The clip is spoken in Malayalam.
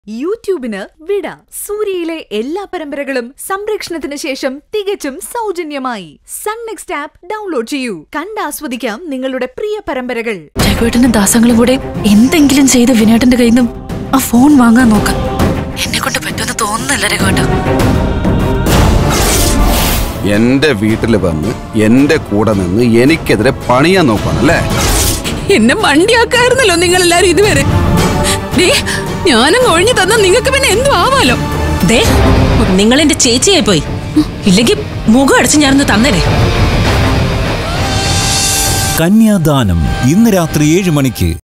യൂട്യൂബിന് വിട. സൂര്യയിലെ എല്ലാ പരമ്പരകളും സംരക്ഷണത്തിന് ശേഷം തികച്ചും സൗജന്യമായി സൺ നെക്സ്റ്റ് ആപ്പ് ഡൗൺലോഡ് ചെയ്യൂ. കണ്ടാസ്വദിക്കാം നിങ്ങളുടെ പ്രിയ പരമ്പരകൾ. രഘുവേട്ടനും ദാസങ്ങളും കൂടെ എന്തെങ്കിലും ചെയ്ത് വിനേട്ടന്റെ കയ്യിൽ നിന്നും ആ ഫോൺ വാങ്ങാൻ നോക്കാം. എന്നെ കൊണ്ട് പറ്റുമെന്ന് തോന്നുന്നില്ല രഘുവേട്ട. എന്റെ വീട്ടിൽ വന്ന് എന്റെ കൂടെ നിന്ന് എനിക്കെതിരെ പണിയാൻ നോക്കാണല്ലേ? എന്നെ മണ്ടിയാക്കായിരുന്നല്ലോ നിങ്ങൾ എല്ലാരും ഇതുവരെ. ഞാനും ഒഴിഞ്ഞു തന്ന നിങ്ങൾക്ക് പിന്നെ എന്തു ആവാലോ. നിങ്ങൾ എന്റെ ചേച്ചിയായി പോയി. ഇല്ലെങ്കിൽ മുഖം അടിച്ച് ഞാനൊന്ന് തന്നേനെ. കന്യാദാനം ഇന്ന് രാത്രി 7 മണിക്ക്.